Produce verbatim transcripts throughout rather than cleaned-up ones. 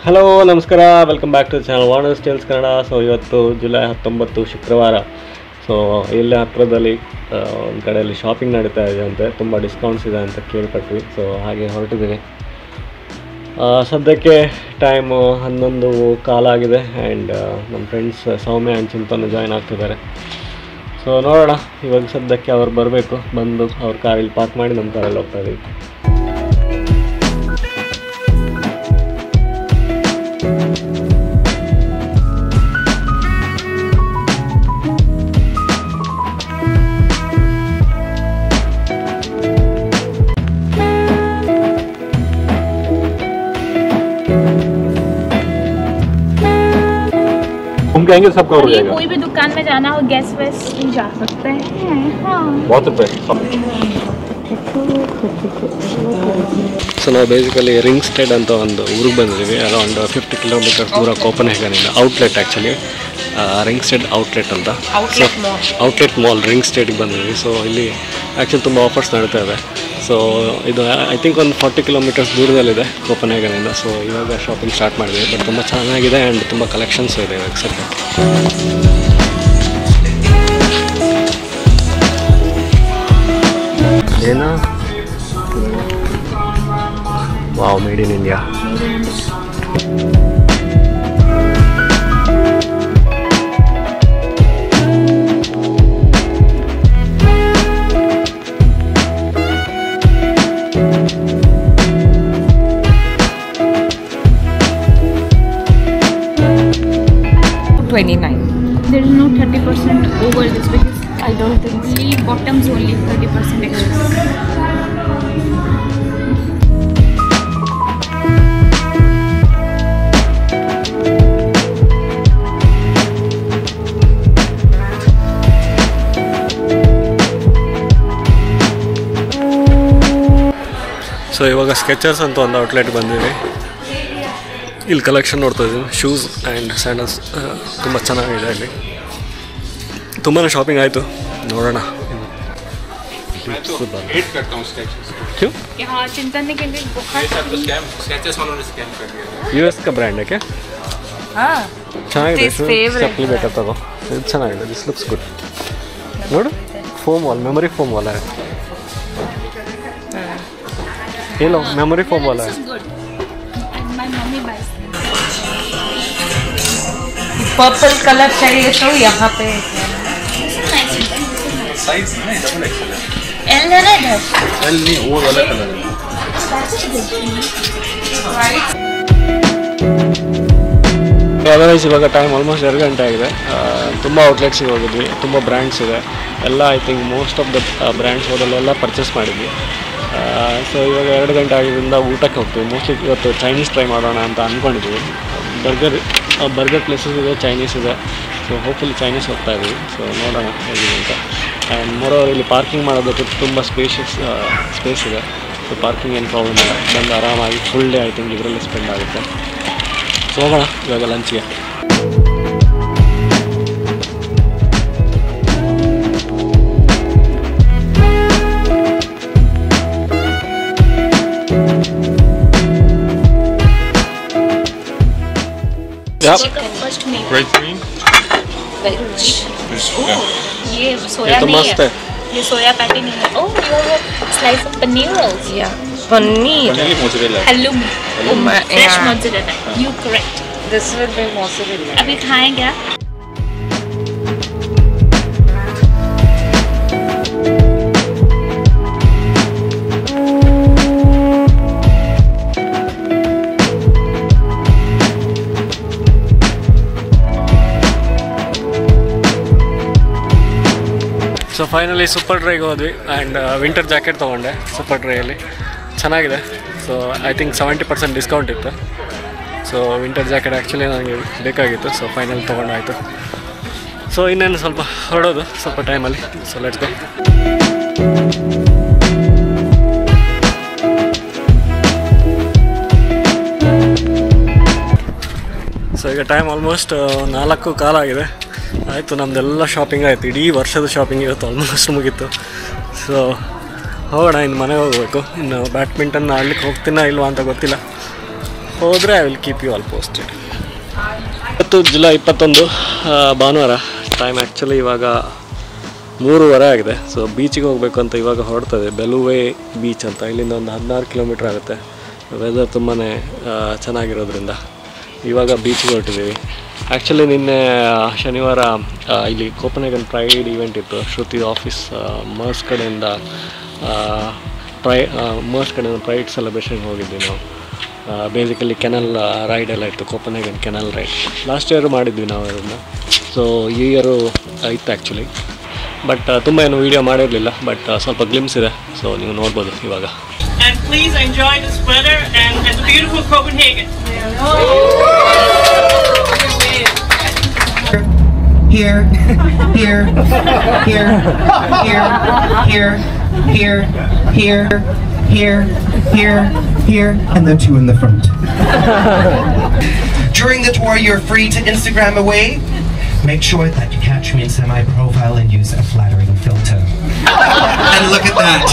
Hello ನಮಸ್ಕಾರ, welcome back to channel Warner's Tales Kannada. So ಇವತ್ತು July ಹತ್ತೊಂಬತ್ತು ಶುಕ್ರವಾರ. ಸೊ ಇಲ್ಲೇ ಹತ್ತಿರದಲ್ಲಿ ಒಂದು ಕಡೆಯಲ್ಲಿ ಶಾಪಿಂಗ್ ನಡೀತಾ ಇದೆ ಅಂತೆ, ತುಂಬ ಡಿಸ್ಕೌಂಟ್ಸ್ ಇದೆ ಅಂತ ಕೇಳ್ಪಟ್ವಿ. ಸೊ ಹಾಗೆ ಹೊರಟಿದ್ದೀನಿ. ಸದ್ಯಕ್ಕೆ ಟೈಮು ಹನ್ನೊಂದು ಕಾಲಾಗಿದೆ ಆ್ಯಂಡ್ ನಮ್ಮ friends Soumya and Chintan join ಆಗ್ತಿದ್ದಾರೆ. ಸೊ ನೋಡೋಣ, ಇವಾಗ ಸದ್ಯಕ್ಕೆ ಅವ್ರು ಬರಬೇಕು, ಬಂದು ಅವ್ರ ಕಾರಲ್ಲಿ ಪಾರ್ಕ್ ಮಾಡಿ ನಮ್ಮ ಕಾರಲ್ಲಿ ಹೋಗ್ತಾ ಇದ್ದೀವಿ. कहेंगे सब कवर हो जाएगा। कोई भी दुकान में जाना हो गैस वैस जा सकते हैं। हाँ बहुत रुपए। ಸೊ ನಾವು ಬೇಸಿಕಲಿ ರಿಂಗ್ ಸ್ಟೇಡ್ ಅಂತ ಒಂದು ಊರಿಗೆ ಬಂದಿದ್ದೀವಿ. ಅರೌಂಡ್ ಫಿಫ್ಟಿ ಕಿಲೋಮೀಟರ್ಸ್ ದೂರ ಕೋಪನ್ಹೇಗನಿಂದ. Outlet actually Ringsted outlet ಅಂತ, ಔಟ್ಲೆಟ್ ಮಾಲ್ ರಿಂಗ್ ಸ್ಟೇಡ್ಗೆ ಬಂದಿದ್ದೀವಿ. ಸೊ ಇಲ್ಲಿ ಆ್ಯಕ್ಚುಲಿ ತುಂಬ ಆಫರ್ಸ್ ನಡೀತಾ ಇದೆ. ಸೊ ಇದು ಐ ಥಿಂಕ್ ಒಂದು ಫಾರ್ಟಿ ಕಿಲೋಮೀಟರ್ಸ್ ದೂರದಲ್ಲಿದೆ ಕೋಪನ್ಹೇಗನಿಂದ. ಸೊ ಇವಾಗ ಶಾಪಿಂಗ್ ಸ್ಟಾರ್ಟ್ ಮಾಡಿದ್ವಿ. ಬಟ್ ತುಂಬ ಚೆನ್ನಾಗಿದೆ ಆ್ಯಂಡ್ ತುಂಬ ಕಲೆಕ್ಷನ್ಸು ಇದೆ ಇವಾಗ ಸದ್ಯಕ್ಕೆ. ಏನು wow, made in India. twenty-nine. There is no thirty percent over this because I don't think only bottoms only thirty percent extra. So ಇವಾಗ ಸ್ಕೆಚರ್ಸ್ ಅಂತ ಒಂದು ಔಟ್ಲೆಟ್ ಬಂದಿದೆ. ಇಲ್ಲಿ ಕಲೆಕ್ಷನ್ ನೋಡ್ತಾ ಇದ್ದೀನಿ, ಶೂಸ್ ಆ್ಯಂಡ್ ಸ್ಯಾಂಡಲ್ಸ್ ತುಂಬ ಚೆನ್ನಾಗಿದೆ. ಇಲ್ಲಿ ತುಂಬಾ ಶಾಪಿಂಗ್ ಆಯಿತು. ನೋಡೋಣ. ಯು ಎಸ್ ಕ ಬ್ರ್ಯಾಂಡ್ ಯಾಕೆ ಚೆನ್ನಾಗಿದೆ. ಚಪ್ಪಲಿ ಬೇಕಾ ತಗೋ, ಇದು ಚೆನ್ನಾಗಿದೆ. This looks good. ನೋಡು, ಫೋಮ್ ವಾಲ್, ಮೆಮೊರಿ ಫೋಮ್ ವಾಲ ಹೇಳೋ, ಮೆಮೊರಿ ಫೋಮ್ ವಾಲ. पर्पल कलर चाहिए तो यहाँ पे साइज नहीं, डबल एक्सेल है। L है ना इधर? एल नहीं, वो वाला कलर है। ಅದರ್ವೈಸ್ ಇವಾಗ ಟೈಮ್ ಆಲ್ಮೋಸ್ಟ್ ಎರಡು ಗಂಟೆ ಆಗಿದೆ. ತುಂಬ ಔಟ್ಲೆಟ್ಸಿಗೆ ಹೋಗಿದ್ವಿ, ತುಂಬ ಬ್ರ್ಯಾಂಡ್ಸ್ ಇದೆ. ಎಲ್ಲ I think most of the brands ಹೋದಲ್ಲೆಲ್ಲ ಪರ್ಚೇಸ್ ಮಾಡಿದ್ವಿ. ಸೊ ಇವಾಗ ಎರಡು ಗಂಟೆ ಆಗಿದ್ದರಿಂದ ಊಟಕ್ಕೆ ಹೋಗ್ತೀವಿ. ಮೋಸ್ಟ್ಲಿ ಇವತ್ತು ಚೈನೀಸ್ ಟ್ರೈ ಮಾಡೋಣ ಅಂತ ಅಂದ್ಕೊಂಡಿದ್ವಿ. ಬರ್ಗರ್ ಬರ್ಗರ್ ಪ್ಲೇಸಸ್ ಇದೆ, ಚೈನೀಸ್ ಇದೆ. ಸೊ ಹೋಪ್ಫುಲಿ ಚೈನೀಸ್ ಹೋಗ್ತಾ ಇದ್ದೀವಿ. ಸೊ ನೋಡೋಣ ಹೇಗಿದೆ ಅಂತ. ಆ್ಯಂಡ್ ಮೋರೋವರ್ ಇಲ್ಲಿ ಪಾರ್ಕಿಂಗ್ ಮಾಡೋದಕ್ಕೆ ತುಂಬ ಸ್ಪೇಷಿಯಸ್ ಸ್ಪೇಸ್ ಇದೆ. ಸೊ ಪಾರ್ಕಿಂಗ್ ಏನು ಪ್ರಾಬ್ಲಮ್ ಇಲ್ಲ. ಬಂದು ಆರಾಮಾಗಿ ಫುಲ್ ಡೇ ಐ ಥಿಂಕ್ ಇದರಲ್ಲಿ ಸ್ಪೆಂಡ್ ಆಗುತ್ತೆ. ಸೊ ಹೋಗೋಣ ಇವಾಗ ಲಂಚ್ಗೆ. Great green. ये सोया तो नहीं मस्त है. है. ये सोया पैटी नहीं है. Oh, you have a slice of paneer also. या paneer Vanilla mozzarella. Halloum. Oh my, Fresh yeah. mozzarella. You correct. This will be mozzarella. अभी खाएं क्या? ಸೊ ಫೈನಲಿ ಸೂಪರ್ ಡ್ರೈಗೆ ಹೋದ್ವಿ ಆ್ಯಂಡ್ ವಿಂಟರ್ ಜಾಕೆಟ್ ತೊಗೊಂಡೆ ಸೂಪರ್ ಡ್ರೈಯಲ್ಲಿ. ಚೆನ್ನಾಗಿದೆ. So I think seventy percent discount ಇತ್ತು. ಸೊ ವಿಂಟರ್ ಜಾಕೆಟ್ ಆ್ಯಕ್ಚುಲಿ ನನಗೆ ಬೇಕಾಗಿತ್ತು. So final ತೊಗೊಂಡಾಯಿತು. ಸೊ ಇನ್ನೇನು ಸ್ವಲ್ಪ ಹೊರಡೋದು ಸ್ವಲ್ಪ ಟೈಮಲ್ಲಿ. So let's go. ಸೊ ಈಗ ಟೈಮ್ ಆಲ್ಮೋಸ್ಟ್ ನಾಲ್ಕು ಕಾಲಾಗಿದೆ. ಆಯಿತು, ನಮ್ಮದೆಲ್ಲ ಶಾಪಿಂಗ್ ಆಯಿತು. ಇಡೀ ವರ್ಷದ ಶಾಪಿಂಗ್ ಇವತ್ತು ಆಲ್ಮೋಸ್ಟ್ ಮುಗೀತು. ಸೊ ಹೋಗೋಣ, ಇನ್ನು ಮನೆಗೆ ಹೋಗಬೇಕು. ಇನ್ನು ಬ್ಯಾಡ್ಮಿಂಟನ್ ಆಡ್ಲಿಕ್ಕೆ ಹೋಗ್ತೀನಾ ಇಲ್ವಾ ಅಂತ ಗೊತ್ತಿಲ್ಲ. ಹೋದರೆ I will keep you all posted. ಇವತ್ತು ಜುಲೈ ಇಪ್ಪತ್ತೊಂದು ಭಾನುವಾರ. ಟೈಮ್ ಆ್ಯಕ್ಚುಲಿ ಇವಾಗ ಮೂರುವರೆ ಆಗಿದೆ. ಸೊ ಬೀಚಿಗೆ ಹೋಗಬೇಕು ಅಂತ ಇವಾಗ ಹೊರಡ್ತದೆ. ಬೆಲುವೆ ಬೀಚ್ ಅಂತ, ಇಲ್ಲಿಂದ ಒಂದು ಹದಿನಾರು ಕಿಲೋಮೀಟ್ರ್ ಆಗುತ್ತೆ. ವೆದರ್ ತುಂಬಾ ಚೆನ್ನಾಗಿರೋದ್ರಿಂದ ಇವಾಗ ಬೀಚಿಗೆ ಹೊರಟಿದ್ದೀವಿ. ಆ್ಯಕ್ಚುಲಿ ನಿನ್ನೆ ಶನಿವಾರ ಇಲ್ಲಿ ಕೋಪನ್ಹೇಗನ್ ಪ್ರೈಡ್ ಈವೆಂಟ್ ಇತ್ತು. ಶ್ರುತಿ ಆಫೀಸ್ ಮರ್ಸ್ ಕಡೆಯಿಂದ ಪ್ರೈ ಮರ್ಸ್ ಕಡೆಯಿಂದ ಪ್ರೈಡ್ ಸೆಲೆಬ್ರೇಷನ್ಗೆ ಹೋಗಿದ್ವಿ ನಾವು. ಬೇಸಿಕಲಿ ಕೆನಲ್ ರೈಡ್ ಎಲ್ಲ ಇತ್ತು, Copenhagen canal ride. Last year ಮಾಡಿದ್ವಿ ನಾವು ಅದನ್ನು. ಸೊ ಈ ಇಯರು ಇತ್ತು ಆ್ಯಕ್ಚುಲಿ, ಬಟ್ ತುಂಬ ಏನು ವೀಡಿಯೋ ಮಾಡಿರಲಿಲ್ಲ. ಬಟ್ ಸ್ವಲ್ಪ ಗ್ಲಿಮ್ಸ್ ಇದೆ, ಸೊ ನೀವು ನೋಡ್ಬೋದು ಇವಾಗ. And please enjoy this weather and, and the beautiful Copenhagen. Here, here, here, here, here, here, here, here, here, here, and the two in the front. During the tour, you're free to Instagram away. Make sure that you catch me in semi-profile and use a flattering filter. And look at that.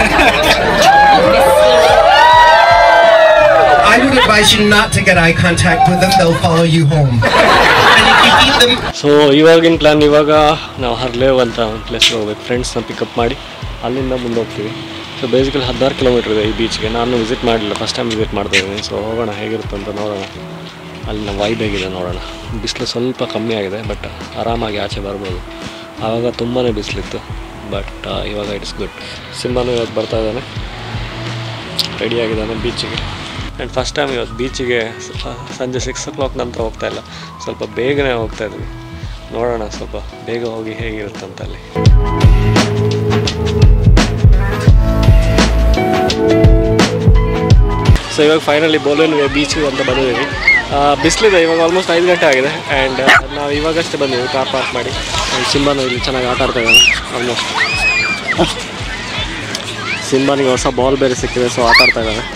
I would advise you not to get eye contact with them. They'll follow you home. And if you eat them... so ಇವಾಗಿನ plan, ಇವಾಗ ನಾವು ಹರ್ಲೇವ್ ಅಂತ ಒಂದು ಪ್ಲೇಸ್ಗೆ ಹೋಗ್ಬೇಕು. ಫ್ರೆಂಡ್ಸ್ನ pickup ಮಾಡಿ ಅಲ್ಲಿಂದ ಮುಂದೆ ಹೋಗ್ತೀವಿ. ಸೊ ಬೇಸಿಕಲಿ ಹದಿನಾರು ಕಿಲೋಮೀಟ್ರ್ ಇದೆ ಈ ಬೀಚ್ಗೆ. ನಾನು ವಿಸಿಟ್ ಮಾಡಲಿಲ್ಲ, ಫಸ್ಟ್ ಟೈಮ್ ವಿಸಿಟ್ ಮಾಡ್ತಾಯಿದ್ದೀನಿ. ಸೊ ಹೋಗೋಣ, ಹೇಗಿರುತ್ತೆ ಅಂತ ನೋಡೋಣ. ಅಲ್ಲಿನ ವೈಬ್ ಹೇಗಿದೆ ನೋಡೋಣ. ಬಿಸಿಲು ಸ್ವಲ್ಪ ಕಮ್ಮಿ ಆಗಿದೆ, ಬಟ್ ಆರಾಮಾಗಿ ಆಚೆ ಬರ್ಬೋದು. ಆವಾಗ ತುಂಬಾ ಬಿಸಿಲಿತ್ತು, ಬಟ್ ಇವಾಗ ಇಟ್ಸ್ ಗುಡ್. ಸಿಂಬಾನು ಇವತ್ತು ಬರ್ತಾ ಇದ್ದಾನೆ, ರೆಡಿಯಾಗಿದ್ದಾನೆ ಬೀಚಿಗೆ. ಆ್ಯಂಡ್ ಫಸ್ಟ್ ಟೈಮ್ ಇವತ್ತು ಬೀಚಿಗೆ ಸಂಜೆ ಸಿಕ್ಸ್ ಓ ಕ್ಲಾಕ್ ನಂತರ ಹೋಗ್ತಾ ಇಲ್ಲ, ಸ್ವಲ್ಪ ಬೇಗನೆ ಹೋಗ್ತಾ ಇದ್ವಿ. ನೋಡೋಣ ಸ್ವಲ್ಪ ಬೇಗ ಹೋಗಿ ಹೇಗಿರುತ್ತಂತ ಅಲ್ಲಿ. ಸೊ ಇವಾಗ ಫೈನಲಿ ಬೋಲನ್ ವೇ ಬೀಚಿಗೆ ಅಂತ ಬಂದಿದ್ದೀವಿ. ಬಿಸಿಲಿದೆ, ಇವಾಗ ಆಲ್ಮೋಸ್ಟ್ ಐದು ಗಂಟೆ ಆಗಿದೆ. ಆ್ಯಂಡ್ ನಾವು ಇವಾಗಷ್ಟೇ ಬಂದಿದ್ದೀವಿ ಕಾರ್ ಪಾರ್ಕ್ ಮಾಡಿ. ಆ್ಯಂಡ್ ಸಿಂಬಾನು ಇಲ್ಲಿ ಚೆನ್ನಾಗಿ ಆಟ ಆಡ್ತಾ ಇದ್ದಾನೆ. ಆಲ್ಮೋಸ್ಟ್ ಸಿಂಬಾನಿಗೆ ಹೊಸ ಬಾಲ್ ಬೇರೆ ಸಿಕ್ಕಿದೆ, ಸೊ ಆಟ ಆಡ್ತಾ ಇದ್ದಾನೆ.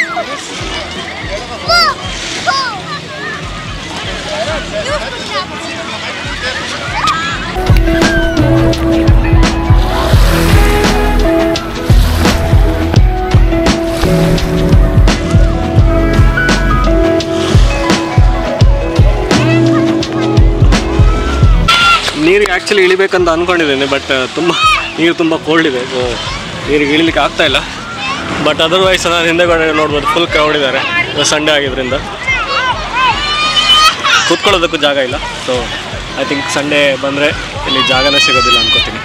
ನೀರಿಗೆ ಆ್ಯಕ್ಚುಲಿ ಇಳಿಬೇಕಂತ ಅಂದ್ಕೊಂಡಿದ್ದೇನೆ, ಬಟ್ ತುಂಬ ನೀರು ತುಂಬ ಕೋಲ್ಡ್ ಇದೆ. ಸೊ ನೀರಿಗೆ ಇಳಿಲಿಕ್ಕೆ ಆಗ್ತಾಯಿಲ್ಲ. ಬಟ್ ಅದರ್ವೈಸ್ ನಾನು ಹಿಂದೆಗಡೆ ನೋಡ್ಬೋದು ಫುಲ್ ಕ್ರೌಡ್ ಇದ್ದಾರೆ. ಸಂಡೇ ಆಗಿದ್ದರಿಂದ ಕೂತ್ಕೊಳ್ಳೋದಕ್ಕೂ ಜಾಗ ಇಲ್ಲ. ಸೊ ಐ ಥಿಂಕ್ ಸಂಡೇ ಬಂದರೆ ಇಲ್ಲಿ ಜಾಗನೇ ಸಿಗೋದಿಲ್ಲ ಅನ್ಕೋತೀನಿ.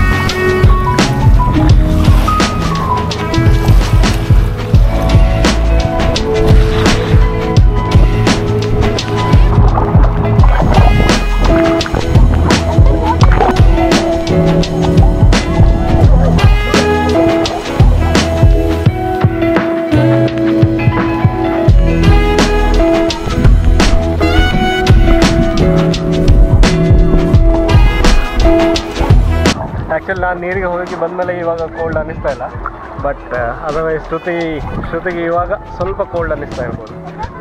ಆ್ಯಕ್ಚುಲಿ ನಾನು ನೀರಿಗೆ ಹೋಗಿ ಬಂದಮೇಲೆ ಇವಾಗ ಕೋಲ್ಡ್ ಅನ್ನಿಸ್ತಾ ಇಲ್ಲ, ಬಟ್ ಅದರ್ವೈಸ್ ಶ್ರುತಿ ಶ್ರುತಿಗೆ ಇವಾಗ ಸ್ವಲ್ಪ ಕೋಲ್ಡ್ ಅನ್ನಿಸ್ತಾ ಇರ್ಬೋದು.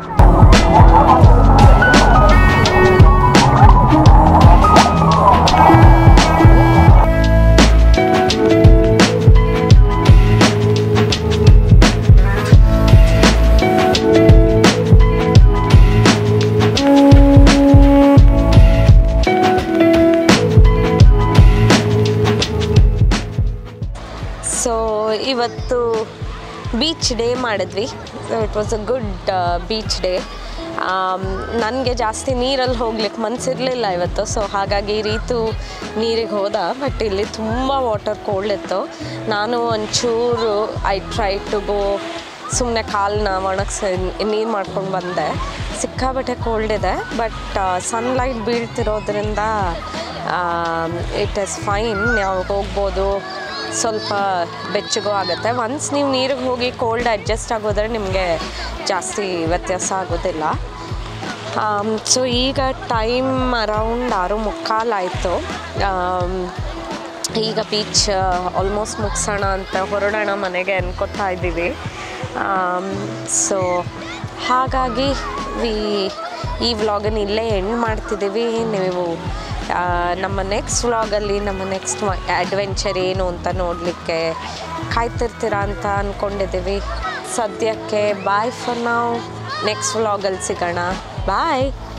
ಸೊ ಇವತ್ತು ಬೀಚ್ ಡೇ ಮಾಡಿದ್ವಿ. It was a good beach day. ನನಗೆ ಜಾಸ್ತಿ ನೀರಲ್ಲಿ ಹೋಗ್ಲಿಕ್ಕೆ ಮನಸ್ಸಿರಲಿಲ್ಲ ಇವತ್ತು. ಸೊ ಹಾಗಾಗಿ ರೀತು ನೀರಿಗೆ ಹೋದ, ಬಟ್ ಇಲ್ಲಿ ತುಂಬ ವಾಟರ್ ಕೋಲ್ಡ್ ಇತ್ತು. ನಾನು ಒಂಚೂರು ಐ ಟ್ರೈ ಟು ಗೋ, ಸುಮ್ಮನೆ ಕಾಲನ್ನ ಒಣಗಿಸಿ ನೀರು ಮಾಡ್ಕೊಂಡು ಬಂದೆ. ಸಿಕ್ಕಾಬಟ್ಟೆ ಕೋಲ್ಡ್ ಇದೆ, ಬಟ್ ಸನ್ಲೈಟ್ ಬೀಳ್ತಿರೋದ್ರಿಂದ ಇಟ್ ಈಸ್ ಫೈನ್, ನಾವು ಹೋಗ್ಬೋದು. ಸ್ವಲ್ಪ ಬೆಚ್ಚಗೂ ಆಗುತ್ತೆ. ಒನ್ಸ್ ನೀವು ನೀರಿಗೆ ಹೋಗಿ ಕೋಲ್ಡ್ ಅಡ್ಜಸ್ಟ್ ಆಗೋದ್ರೆ ನಿಮಗೆ ಜಾಸ್ತಿ ವ್ಯತ್ಯಾಸ ಆಗೋದಿಲ್ಲ. ಸೊ ಈಗ ಟೈಮ್ ಅರೌಂಡ್ ಆರು ಮುಕ್ಕಾಲು ಆಯಿತು. ಈಗ ಬೀಚ್ ಆಲ್ಮೋಸ್ಟ್ ಮುಗಿಸೋಣ ಅಂತ ಹೊರಡೋಣ ಮನೆಗೆ ಅನ್ಕೋತಾ ಇದ್ದೀವಿ. ಸೊ ಹಾಗಾಗಿ ವಿ ಈ ವ್ಲಾಗನ್ನು ಇಲ್ಲೇ ಎಂಡ್ ಮಾಡ್ತಿದ್ದೀವಿ. ನೀವು ನಮ್ಮ ನೆಕ್ಸ್ಟ್ ವ್ಲಾಗಲ್ಲಿ ನಮ್ಮ ನೆಕ್ಸ್ಟ್ ಅಡ್ವೆಂಚರ್ ಏನು ಅಂತ ನೋಡಲಿಕ್ಕೆ ಕಾಯ್ತಿರ್ತೀರ ಅಂತ ಅಂದ್ಕೊಂಡಿದ್ದೀವಿ. ಸದ್ಯಕ್ಕೆ ಬಾಯ್ ಫಾರ್ ನೌ. ನೆಕ್ಸ್ಟ್ ವ್ಲಾಗಲ್ಲಿ ಸಿಗೋಣ ಬಾಯ್.